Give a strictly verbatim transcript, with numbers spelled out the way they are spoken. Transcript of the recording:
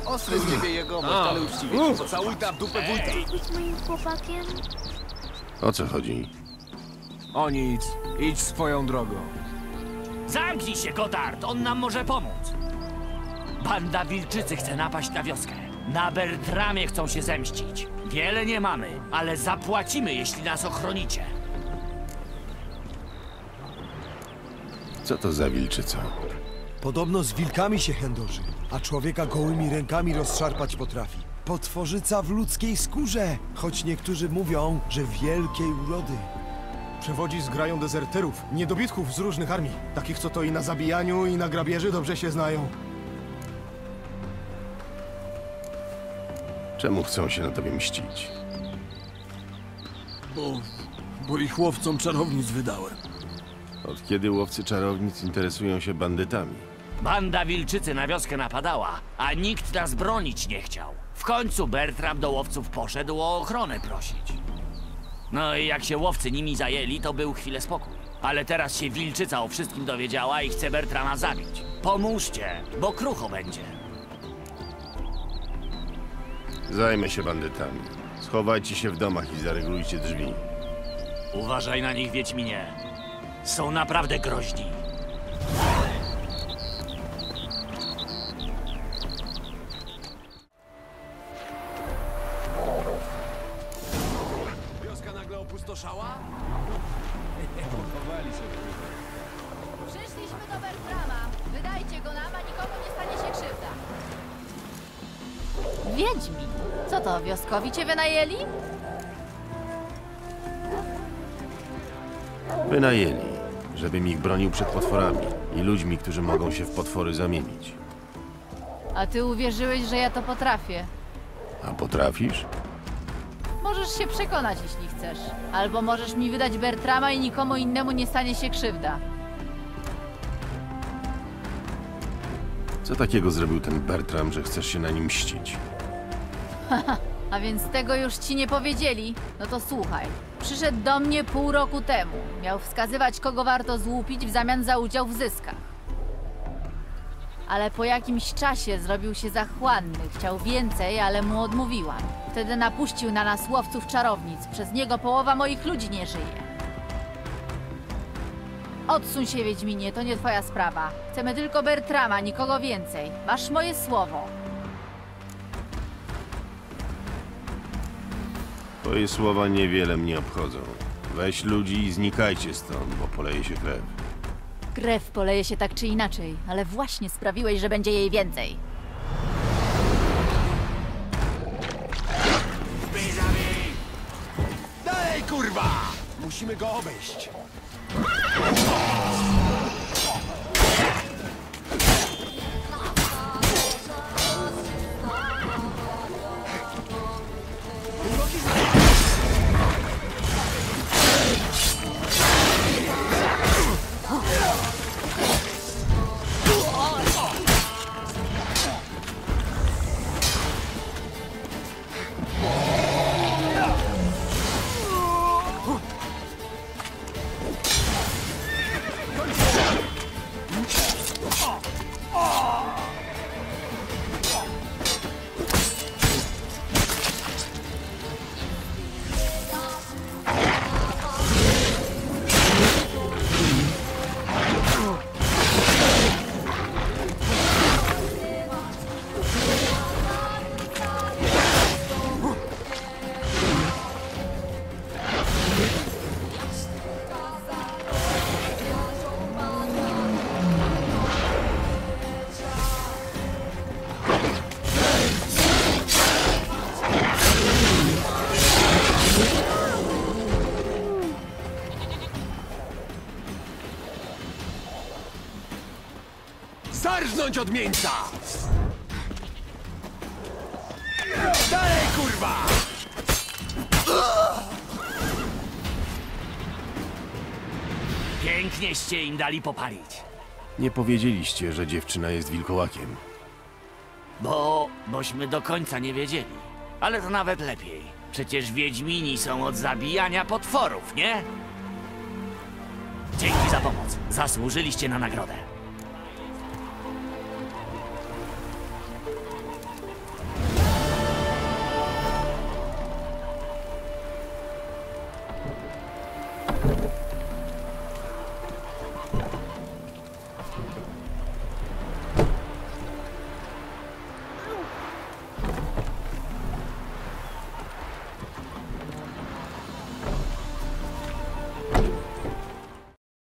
Ostry z ciebie jego, ale uczciwie. Pocałuj ta w dupę wójta. Być moim chłopakiem? O co chodzi? O nic. Idź swoją drogą. Zamknij się, Gotthard! On nam może pomóc! Banda wilczycy chce napaść na wioskę. Na Bertramie chcą się zemścić. Wiele nie mamy, ale zapłacimy, jeśli nas ochronicie. Co to za wilczyca? Podobno z wilkami się chędoży, a człowieka gołymi rękami rozszarpać potrafi. Potworzyca w ludzkiej skórze, choć niektórzy mówią, że wielkiej urody. Przewodzi zgrają dezerterów, niedobitków z różnych armii. Takich, co to i na zabijaniu, i na grabieży dobrze się znają. Czemu chcą się na tobie mścić? Bo... bo ich łowcom czarownic wydałem. Od kiedy łowcy czarownic interesują się bandytami? Banda wilczycy na wioskę napadała, a nikt nas bronić nie chciał. W końcu Bertram do łowców poszedł o ochronę prosić. No i jak się łowcy nimi zajęli, to był chwilę spokój. Ale teraz się wilczyca o wszystkim dowiedziała i chce Bertrama zabić. Pomóżcie, bo krucho będzie. Zajmę się bandytami. Schowajcie się w domach i zaregulujcie drzwi. Uważaj na nich, Wiedźminie. Są naprawdę groźni. Wioska nagle opustoszała? Przyszliśmy do Bertrama. Wydajcie go nam, a nikomu nie stanie się krzywda. Wiedźmi? Co to, wioskowi cię wynajęli? Wynajęli, żebym ich bronił przed potworami i ludźmi, którzy mogą się w potwory zamienić. A ty uwierzyłeś, że ja to potrafię. A potrafisz? Możesz się przekonać, jeśli chcesz. Albo możesz mi wydać Bertrama i nikomu innemu nie stanie się krzywda. Co takiego zrobił ten Bertram, że chcesz się na nim mścić? A więc tego już ci nie powiedzieli? No to słuchaj. Przyszedł do mnie pół roku temu. Miał wskazywać, kogo warto złupić w zamian za udział w zyskach. Ale po jakimś czasie zrobił się zachłanny. Chciał więcej, ale mu odmówiłam. Wtedy napuścił na nas łowców czarownic. Przez niego połowa moich ludzi nie żyje. Odsuń się, Wiedźminie, to nie twoja sprawa. Chcemy tylko Bertrama, nikogo więcej. Masz moje słowo. Twoje słowa niewiele mnie obchodzą. Weź ludzi i znikajcie stąd, bo poleje się krew. Krew poleje się tak czy inaczej, ale właśnie sprawiłeś, że będzie jej więcej. Dalej, kurwa! Musimy go obejść. Zarżnąć od miejsca! Dalej, kurwa! Pięknieście im dali popalić. Nie powiedzieliście, że dziewczyna jest wilkołakiem. Bo... bośmy do końca nie wiedzieli. Ale to nawet lepiej. Przecież wiedźmini są od zabijania potworów, nie? Dzięki za pomoc. Zasłużyliście na nagrodę.